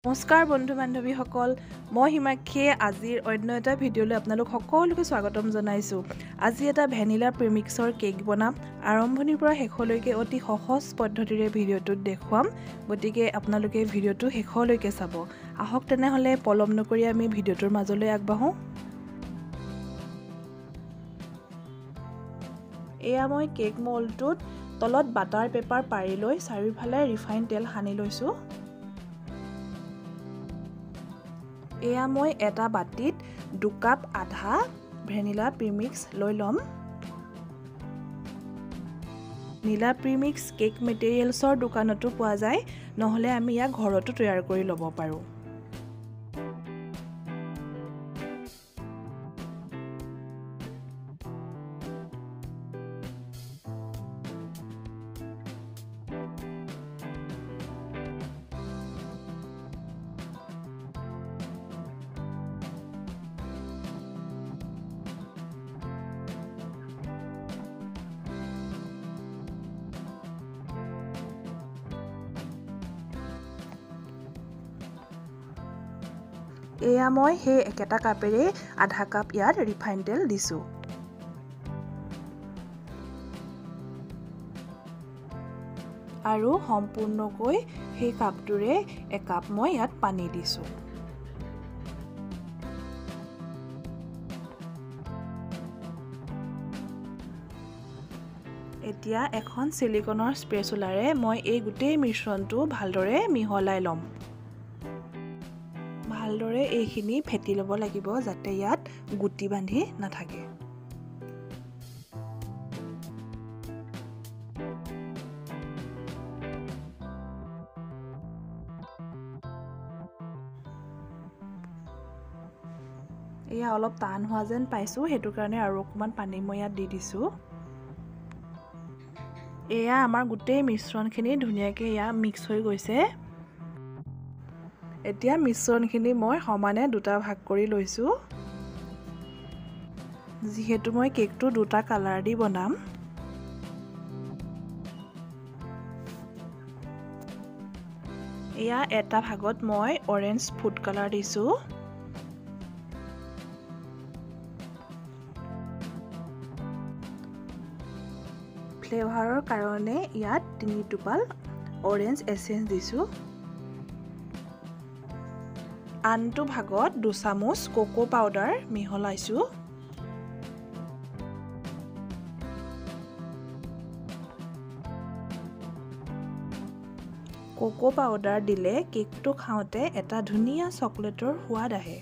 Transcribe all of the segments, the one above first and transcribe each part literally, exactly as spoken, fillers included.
নমস্কাৰ বন্ধু বান্ধৱীসকল মই হিমাক্ষী আজিৰ অন্য এটা ভিডিঅ'লৈ আপোনালোক সকলোকে স্বাগতম জনাইছো। আজি এটা ভেনিলা প্ৰিমিক্সৰ কেক বনাম। আৰম্ভণিৰ পৰা শেষলৈকে অতি সহজ পদ্ধতিৰে ভিডিঅ'টোত দেখুৱাম, গতিকে আপোনালোকে ভিডিঅ'টো শেষলৈকে চাব। আহক তেনেহলে পলম নকৰি আমি ভিডিঅ'টোৰ মাজলৈ আগবাঢ়ো। এয়া মই কেক মল্ডটোত তলত বাটাৰ পেপাৰ পাৰি লৈ চাৰিওফালে ৰিফাইন তেল সানি লৈছো। এয়া মই এটা বাটিত দুই কাপ আধা ভেনিলা প্ৰিমিক্স লৈ লম। ভেনিলা প্ৰিমিক্স কেক মেটেৰিয়েলছৰ দোকানতো পোৱা যায়, নহলে আমি ইয়াক ঘৰতো তৈয়াৰ কৰি ল'ব পাৰো। এয়া মই সেই একেটা কাপেৰে আধা কাপ ইয়াত ৰিফাইন তেল দিছো। আৰু সম্পূৰ্ণকৈ সেই কাপটোৰে একাপ মই ইয়াত পানী দিছো। এতিয়া এখন সিলিকনৰ স্পেচুলাৰে মই এই গোটেই মিশ্ৰণটো ভালদৰে মিহলাই ল'ম। ভালদৰে এইখিনি ফেটি ল'ব লাগিব যাতে ইয়াত গুটি বান্ধি নাথাকে। এয়া অলপ টান হোৱা যেন পাইছো, সেইটো কাৰণে আৰু অকমান পানী মই ইয়াত দি দিছো। এয়া আমাৰ গোটেই মিশ্ৰণখিনি ধুনীয়াকৈ এয়া মিক্স হৈ গৈছে। এতিয়া মিশ্ৰণখিনি মই সমানে দুটা ভাগ কৰি লৈছো। যিহেতু মই কেকটো দুটা কালাৰ দি বনাম, এয়া এটা ভাগত মই অৰেঞ্জ ফুড কালাৰ দিছো। ফ্লেভাৰৰ কাৰণে ইয়াত তিনি টোপাল অৰেঞ্জ এছেন্স দিছো। আনটো ভাগত দুচামুচ কোকো পাউডাৰ মিহলাইছো। কোকো পাউডাৰ দিলে কেকটো খাওঁতে এটা ধুনীয়া চকলেটৰ সোৱাদ আহে।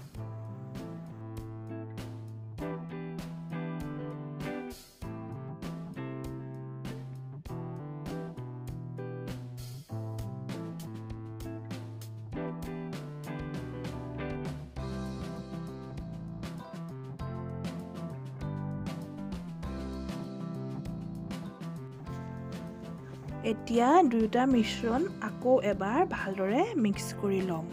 এতিয়া দুয়োটা মিশ্ৰণ আকৌ এবাৰ ভালদৰে মিক্স কৰি ল'ম।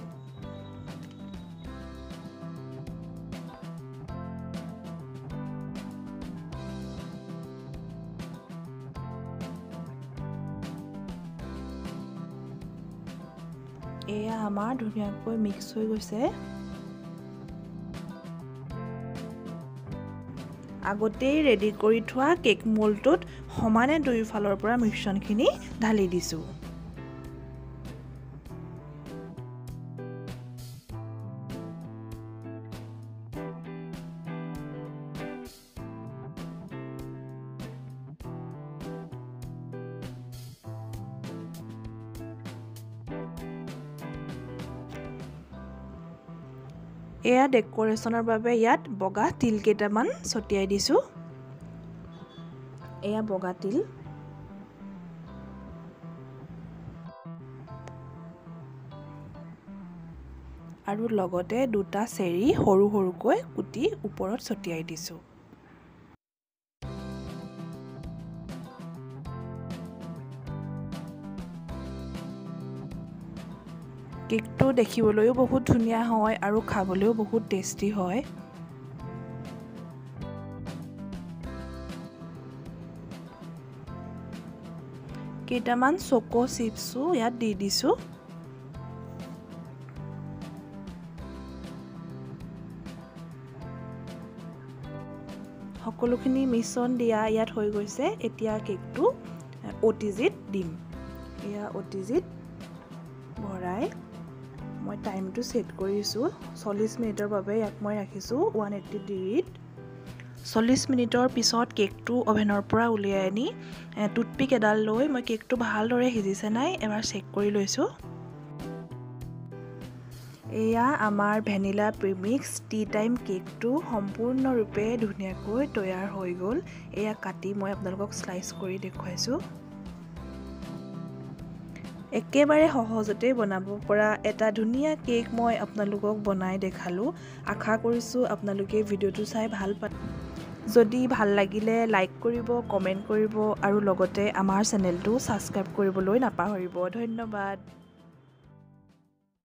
এয়া আমাৰ ধুনীয়াকৈ মিক্স হৈ গৈছে। আগতেই ৰেডি কৰি থোৱা কেক মোল্ডটোত সমানে দুয়োফালৰ পৰা মিশ্ৰণখিনি ঢালি দিছো। এয়া ডেকোৰেশ্যনৰ বাবে ইয়াত বগা তিল কেইটামান ছটিয়াই দিছো। এয়া বগা তিল। আৰু লগতে দুটা চেৰি সৰু সৰুকৈ কুটি ওপৰত ছটিয়াই দিছো। কেকটো দেখিবলৈও বহুত ধুনীয়া হয় আৰু খাবলৈও বহুত টেষ্টি হয়। কেইটামান চকো চিপছো ইয়াত দি দিছো। সকলোখিনি মিশ্ৰণ দিয়া ইয়াত হৈ গৈছে এতিয়া কেকটো অটিজিত দিম এয়া অটিজিত ভৰাই মই টাইমটো সেট কৰিছো চল্লিশ মিনিটৰ বাবে ইয়াক মই ৰাখিছো one eighty ডিগ্ৰীত চল্লিশ মিনিটৰ পিছত কেকটো ওভেনৰ পৰা উলিয়াই আনি টুথপিক এডাল লৈ মই কেকটো ভালদৰে সিজিছে নাই এবাৰ চেক কৰি লৈছো এয়া আমাৰ ভ্যানিলা প্ৰিমিক্স টি টাইম কেকটো সম্পূৰ্ণৰূপে ধুনীয়াকৈ তৈয়াৰ হৈ গ'ল এয়া কাটি মই আপোনালোকক স্লাইস কৰি দেখুৱাইছো একেবাৰে সহজতে বনাব পৰা এটা ধুনীয়া কেক মই আপোনালোকক বনাই দেখালো আশা কৰিছো আপোনালোকে ভিডিওটো চাই ভাল পায় যদি ভাল লাগিলে লাইক কৰিব কমেন্ট কৰিব আৰু লগতে আমাৰ চেনেলটো সাবস্ক্ৰাইব কৰিবলৈ নাপাহৰিব ধন্যবাদ